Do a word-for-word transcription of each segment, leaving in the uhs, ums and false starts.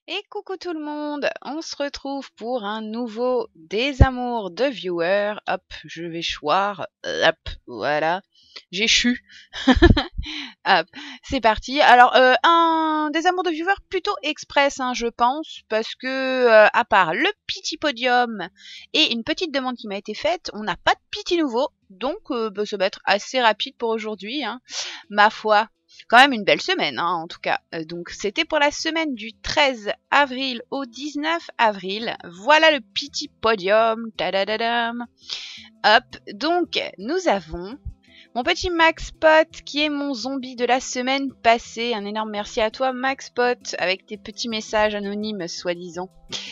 Et coucou tout le monde, on se retrouve pour un nouveau Désamour de viewers. Hop, je vais choir. Hop, voilà. J'ai chu. Hop, c'est parti. Alors, euh, un Désamour de viewers plutôt express, hein, je pense, parce que, euh, à part le petit podium et une petite demande qui m'a été faite, on n'a pas de petit nouveau. Donc, euh, bah, ça va être assez rapide pour aujourd'hui, hein, ma foi. Quand même une belle semaine, hein, en tout cas. Euh, donc, c'était pour la semaine du treize avril au dix-neuf avril. Voilà le petit podium. Tadadadam. Hop. Donc, nous avons mon petit Maxpot qui est mon zombie de la semaine passée. Un énorme merci à toi, Maxpot, avec tes petits messages anonymes, soi-disant.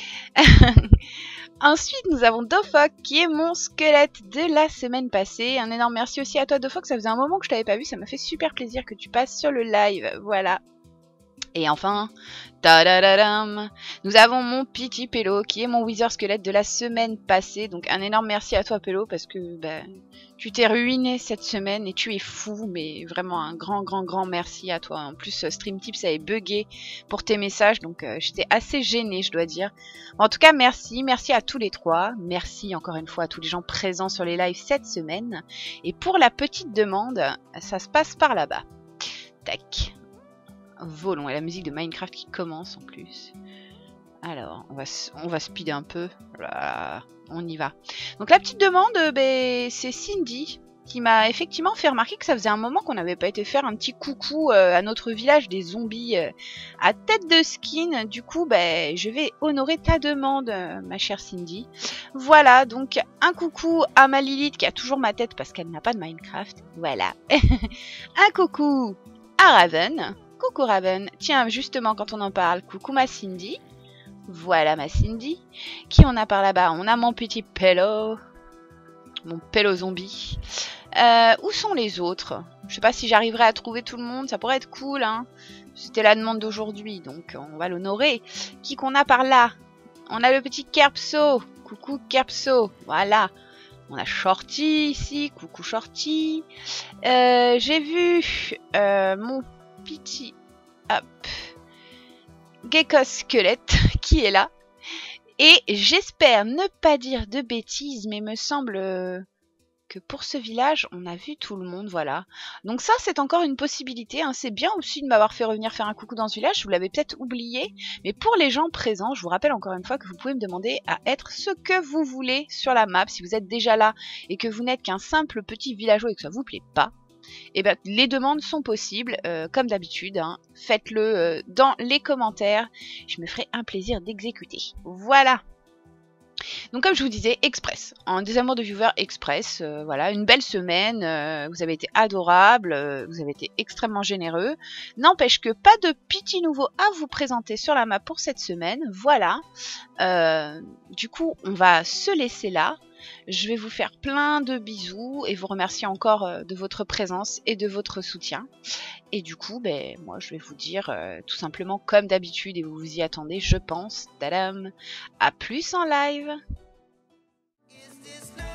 Ensuite, nous avons Dofok qui est mon squelette de la semaine passée. Un énorme merci aussi à toi, Dofok. Ça faisait un moment que je t'avais pas vu. Ça m'a fait super plaisir que tu passes sur le live. Voilà. Et enfin, tadadadam, nous avons mon petit Pélo qui est mon Wither squelette de la semaine passée. Donc un énorme merci à toi, Pélo, parce que bah, tu t'es ruiné cette semaine et tu es fou. Mais vraiment un grand, grand, grand merci à toi. En plus, StreamTips avait bugué pour tes messages, donc euh, j'étais assez gênée, je dois dire. En tout cas, merci. Merci à tous les trois. Merci encore une fois à tous les gens présents sur les lives cette semaine. Et pour la petite demande, ça se passe par là-bas. Tac. Volons, et la musique de Minecraft qui commence en plus. Alors, on va, on va speeder un peu. Voilà, on y va. Donc la petite demande, ben, c'est Cindy qui m'a effectivement fait remarquer que ça faisait un moment qu'on n'avait pas été faire un petit coucou euh, à notre village des zombies euh, à tête de skin. Du coup, ben, je vais honorer ta demande, euh, ma chère Cindy. Voilà, donc un coucou à ma Lilith qui a toujours ma tête parce qu'elle n'a pas de Minecraft. Voilà. Un coucou à Raven. Coucou Raven. Tiens, justement, quand on en parle, coucou ma Cindy. Voilà ma Cindy. Qui on a par là-bas? On a mon petit Pélo. Mon Pélo zombie. Euh, où sont les autres? Je sais pas si j'arriverai à trouver tout le monde. Ça pourrait être cool, hein. C'était la demande d'aujourd'hui, donc on va l'honorer. Qui qu'on a par là? On a le petit Kerpso. Coucou Kerpso. Voilà. On a Shorty ici. Coucou Shorty. Euh, J'ai vu euh, mon petit hop, Gecko squelette qui est là. Et j'espère ne pas dire de bêtises, mais me semble que pour ce village, on a vu tout le monde, voilà. Donc ça, c'est encore une possibilité. Hein. C'est bien aussi de m'avoir fait revenir faire un coucou dans ce village. Vous l'avez peut-être oublié. Mais pour les gens présents, je vous rappelle encore une fois que vous pouvez me demander à être ce que vous voulez sur la map. Si vous êtes déjà là et que vous n'êtes qu'un simple petit villageois et que ça vous plaît pas, et ben, les demandes sont possibles, euh, comme d'habitude. Hein. Faites-le euh, dans les commentaires. Je me ferai un plaisir d'exécuter. Voilà. Donc comme je vous disais, express. Un désamour de viewer express. Euh, voilà, une belle semaine. Euh, vous avez été adorables. Euh, vous avez été extrêmement généreux. N'empêche que pas de petit nouveau à vous présenter sur la map pour cette semaine. Voilà. Euh, du coup, on va se laisser là. Je vais vous faire plein de bisous et vous remercier encore euh, de votre présence et de votre soutien. Et du coup, ben, moi je vais vous dire euh, tout simplement comme d'habitude, et vous vous y attendez, je pense, tadam, à plus en live.